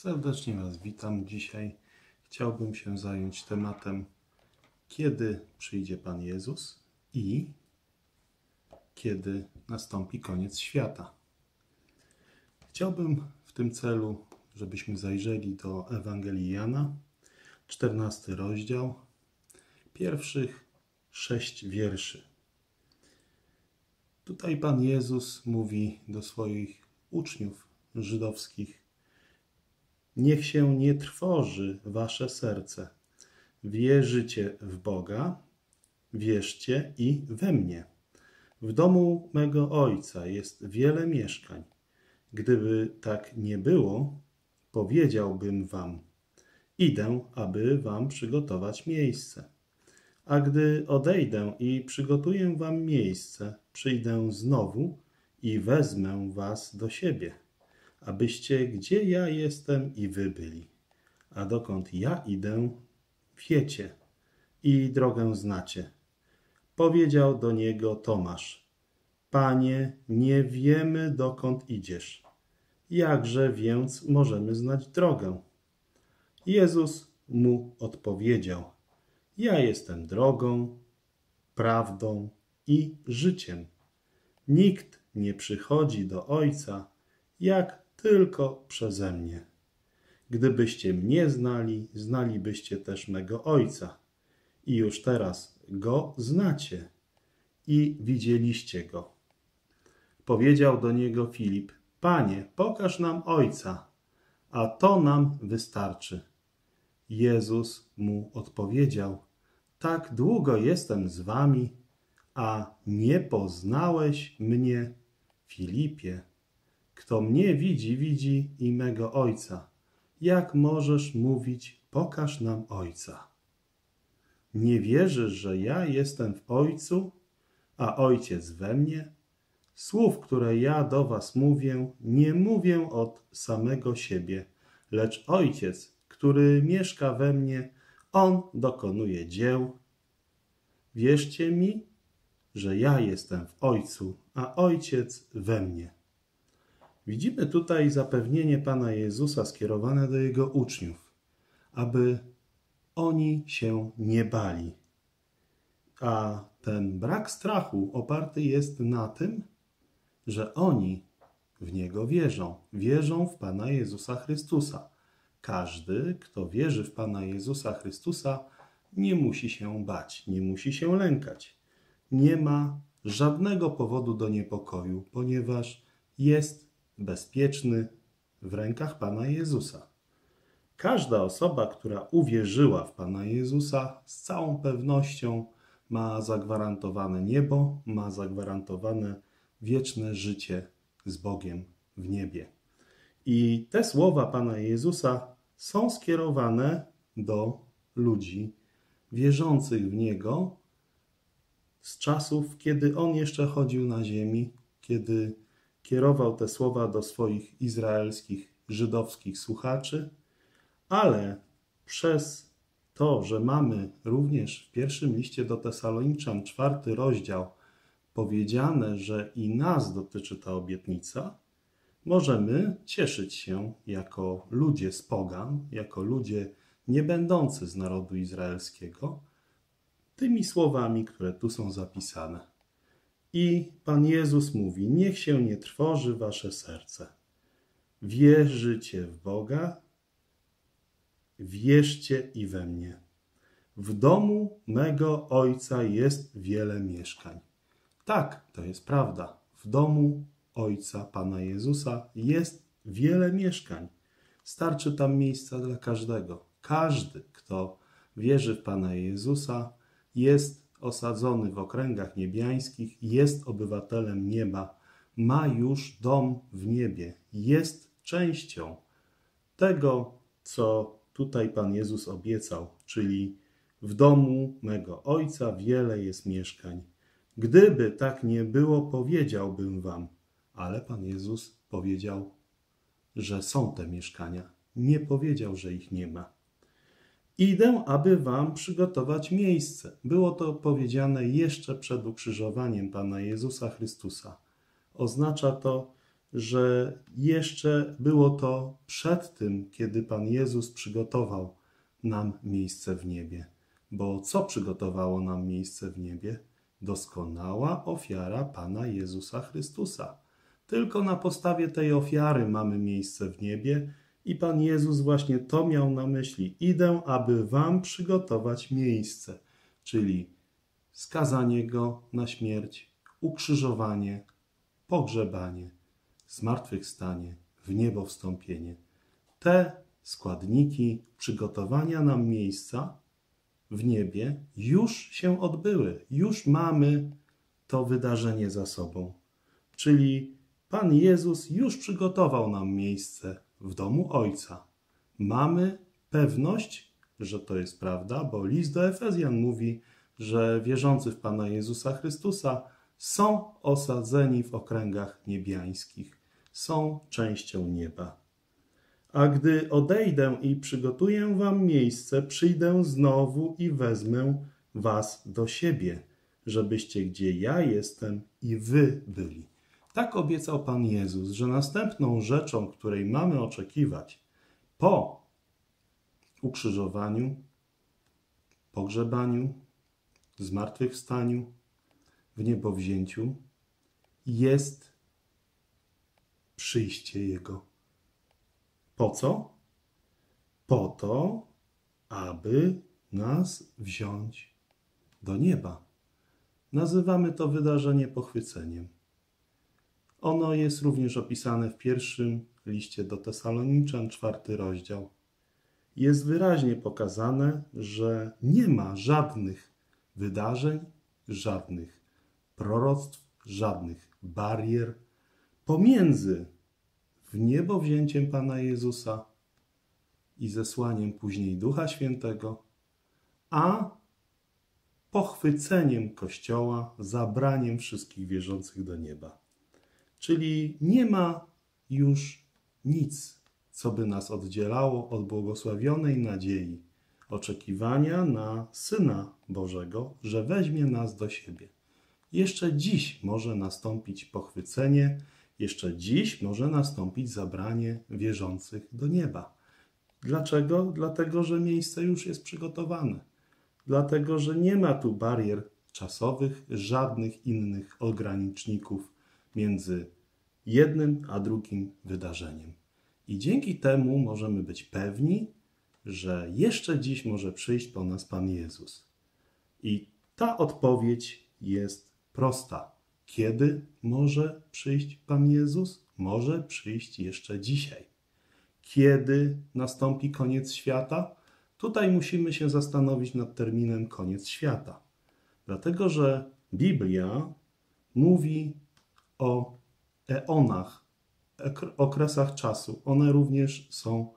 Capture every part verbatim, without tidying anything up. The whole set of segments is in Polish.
Serdecznie Was witam. Dzisiaj chciałbym się zająć tematem, kiedy przyjdzie Pan Jezus i kiedy nastąpi koniec świata. Chciałbym w tym celu, żebyśmy zajrzeli do Ewangelii Jana, czternasty rozdział, pierwszych sześć wierszy. Tutaj Pan Jezus mówi do swoich uczniów żydowskich: niech się nie trwoży wasze serce. Wierzycie w Boga, wierzcie i we mnie. W domu mego Ojca jest wiele mieszkań. Gdyby tak nie było, powiedziałbym wam: idę, aby wam przygotować miejsce. A gdy odejdę i przygotuję wam miejsce, przyjdę znowu i wezmę was do siebie, abyście gdzie ja jestem i wy byli. A dokąd ja idę, wiecie i drogę znacie. Powiedział do niego Tomasz: Panie, nie wiemy, dokąd idziesz. Jakże więc możemy znać drogę? Jezus mu odpowiedział: ja jestem drogą, prawdą i życiem. Nikt nie przychodzi do Ojca, jak tylko przeze mnie. Gdybyście mnie znali, znalibyście też mego Ojca. I już teraz Go znacie i widzieliście Go. Powiedział do niego Filip: Panie, pokaż nam Ojca, a to nam wystarczy. Jezus mu odpowiedział: tak długo jestem z wami, a nie poznałeś mnie, Filipie. Kto mnie widzi, widzi i mego Ojca. Jak możesz mówić: pokaż nam Ojca? Nie wierzysz, że ja jestem w Ojcu, a Ojciec we mnie? Słów, które ja do was mówię, nie mówię od samego siebie, lecz Ojciec, który mieszka we mnie, On dokonuje dzieł. Wierzcie mi, że ja jestem w Ojcu, a Ojciec we mnie. Widzimy tutaj zapewnienie Pana Jezusa skierowane do Jego uczniów, aby oni się nie bali. A ten brak strachu oparty jest na tym, że oni w Niego wierzą. Wierzą w Pana Jezusa Chrystusa. Każdy, kto wierzy w Pana Jezusa Chrystusa, nie musi się bać, nie musi się lękać. Nie ma żadnego powodu do niepokoju, ponieważ jest bezpieczny w rękach Pana Jezusa. Każda osoba, która uwierzyła w Pana Jezusa, z całą pewnością ma zagwarantowane niebo, ma zagwarantowane wieczne życie z Bogiem w niebie. I te słowa Pana Jezusa są skierowane do ludzi wierzących w Niego z czasów, kiedy On jeszcze chodził na ziemi, kiedy kierował te słowa do swoich izraelskich, żydowskich słuchaczy, ale przez to, że mamy również w pierwszym liście do Tesaloniczan, czwarty rozdział, powiedziane, że i nas dotyczy ta obietnica, możemy cieszyć się jako ludzie z pogan, jako ludzie nie będący z narodu izraelskiego, tymi słowami, które tu są zapisane. I Pan Jezus mówi: niech się nie trwoży wasze serce. Wierzycie w Boga, wierzcie i we mnie. W domu mego Ojca jest wiele mieszkań. Tak, to jest prawda. W domu Ojca Pana Jezusa jest wiele mieszkań. Starczy tam miejsca dla każdego. Każdy, kto wierzy w Pana Jezusa, jest osadzony w okręgach niebiańskich, jest obywatelem nieba, ma już dom w niebie, jest częścią tego, co tutaj Pan Jezus obiecał, czyli w domu mego Ojca wiele jest mieszkań. Gdyby tak nie było, powiedziałbym wam, ale Pan Jezus powiedział, że są te mieszkania. Nie powiedział, że ich nie ma. Idę, aby wam przygotować miejsce. Było to powiedziane jeszcze przed ukrzyżowaniem Pana Jezusa Chrystusa. Oznacza to, że jeszcze było to przed tym, kiedy Pan Jezus przygotował nam miejsce w niebie. Bo co przygotowało nam miejsce w niebie? Doskonała ofiara Pana Jezusa Chrystusa. Tylko na podstawie tej ofiary mamy miejsce w niebie i Pan Jezus właśnie to miał na myśli. Idę, aby wam przygotować miejsce, czyli skazanie Go na śmierć, ukrzyżowanie, pogrzebanie, zmartwychwstanie, w niebo wstąpienie. Te składniki przygotowania nam miejsca w niebie już się odbyły. Już mamy to wydarzenie za sobą. Czyli Pan Jezus już przygotował nam miejsce w domu Ojca. Mamy pewność, że to jest prawda, bo list do Efezjan mówi, że wierzący w Pana Jezusa Chrystusa są osadzeni w okręgach niebiańskich, są częścią nieba. A gdy odejdę i przygotuję wam miejsce, przyjdę znowu i wezmę was do siebie, żebyście gdzie ja jestem i wy byli. Tak obiecał Pan Jezus, że następną rzeczą, której mamy oczekiwać po ukrzyżowaniu, pogrzebaniu, zmartwychwstaniu, w niebowzięciu, jest przyjście Jego. Po co? Po to, aby nas wziąć do nieba. Nazywamy to wydarzenie pochwyceniem. Ono jest również opisane w pierwszym liście do Tesaloniczan, czwarty rozdział. Jest wyraźnie pokazane, że nie ma żadnych wydarzeń, żadnych proroctw, żadnych barier pomiędzy wniebowzięciem Pana Jezusa i zesłaniem później Ducha Świętego, a pochwyceniem Kościoła, zabraniem wszystkich wierzących do nieba. Czyli nie ma już nic, co by nas oddzielało od błogosławionej nadziei, oczekiwania na Syna Bożego, że weźmie nas do siebie. Jeszcze dziś może nastąpić pochwycenie, jeszcze dziś może nastąpić zabranie wierzących do nieba. Dlaczego? Dlatego, że miejsce już jest przygotowane. Dlatego, że nie ma tu barier czasowych, żadnych innych ograniczników między jednym a drugim wydarzeniem. I dzięki temu możemy być pewni, że jeszcze dziś może przyjść po nas Pan Jezus. I ta odpowiedź jest prosta. Kiedy może przyjść Pan Jezus? Może przyjść jeszcze dzisiaj. Kiedy nastąpi koniec świata? Tutaj musimy się zastanowić nad terminem koniec świata. Dlatego, że Biblia mówi o eonach, okresach czasu. One również są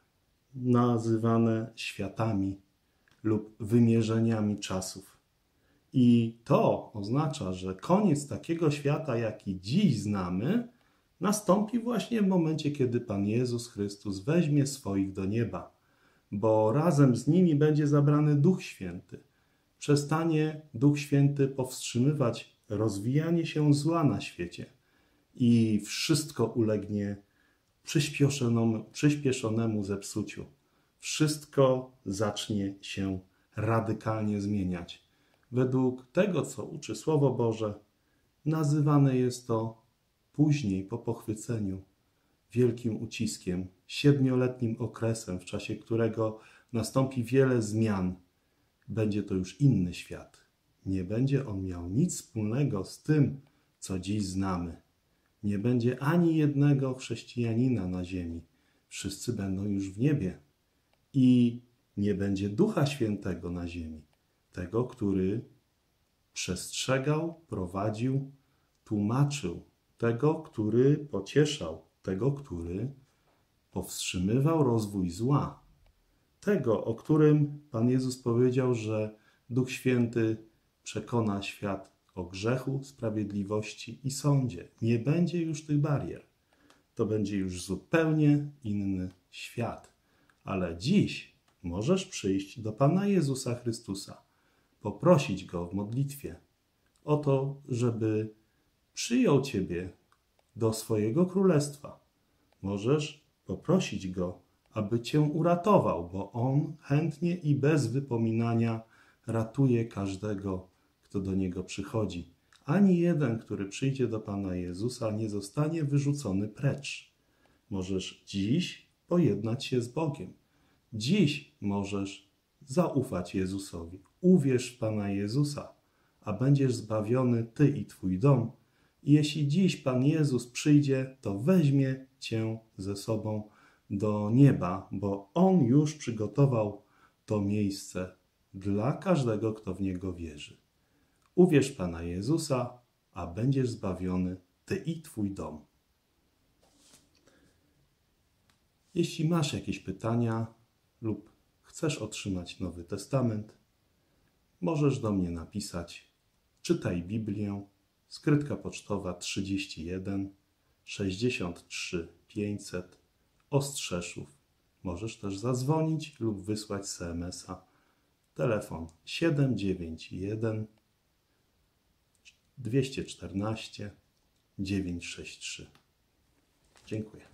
nazywane światami lub wymierzeniami czasów. I to oznacza, że koniec takiego świata, jaki dziś znamy, nastąpi właśnie w momencie, kiedy Pan Jezus Chrystus weźmie swoich do nieba, bo razem z nimi będzie zabrany Duch Święty. Przestanie Duch Święty powstrzymywać rozwijanie się zła na świecie i wszystko ulegnie przyspieszonemu, przyspieszonemu zepsuciu. Wszystko zacznie się radykalnie zmieniać. Według tego, co uczy Słowo Boże, nazywane jest to później, po pochwyceniu, wielkim uciskiem, siedmioletnim okresem, w czasie którego nastąpi wiele zmian. Będzie to już inny świat. Nie będzie on miał nic wspólnego z tym, co dziś znamy. Nie będzie ani jednego chrześcijanina na ziemi. Wszyscy będą już w niebie. I nie będzie Ducha Świętego na ziemi. Tego, który przestrzegał, prowadził, tłumaczył. Tego, który pocieszał. Tego, który powstrzymywał rozwój zła. Tego, o którym Pan Jezus powiedział, że Duch Święty przekona świat o grzechu, sprawiedliwości i sądzie. Nie będzie już tych barier. To będzie już zupełnie inny świat. Ale dziś możesz przyjść do Pana Jezusa Chrystusa, poprosić Go w modlitwie o to, żeby przyjął Ciebie do swojego królestwa. Możesz poprosić Go, aby Cię uratował, bo On chętnie i bez wypominania ratuje każdego, kto do Niego przychodzi. Ani jeden, który przyjdzie do Pana Jezusa, nie zostanie wyrzucony precz. Możesz dziś pojednać się z Bogiem. Dziś możesz zaufać Jezusowi. Uwierz w Pana Jezusa, a będziesz zbawiony Ty i Twój dom. I jeśli dziś Pan Jezus przyjdzie, to weźmie Cię ze sobą do nieba, bo On już przygotował to miejsce dla każdego, kto w Niego wierzy. Uwierz w Pana Jezusa, a będziesz zbawiony Ty i Twój dom. Jeśli masz jakieś pytania lub chcesz otrzymać Nowy Testament, możesz do mnie napisać Czytaj Biblię, skrytka pocztowa trzydzieści jeden sześćdziesiąt trzy pięćset, Ostrzeszów. Możesz też zadzwonić lub wysłać es em es a. Telefon siedem dziewięć jeden dwieście czternaście dziewięćset sześćdziesiąt trzy. Dziękuję.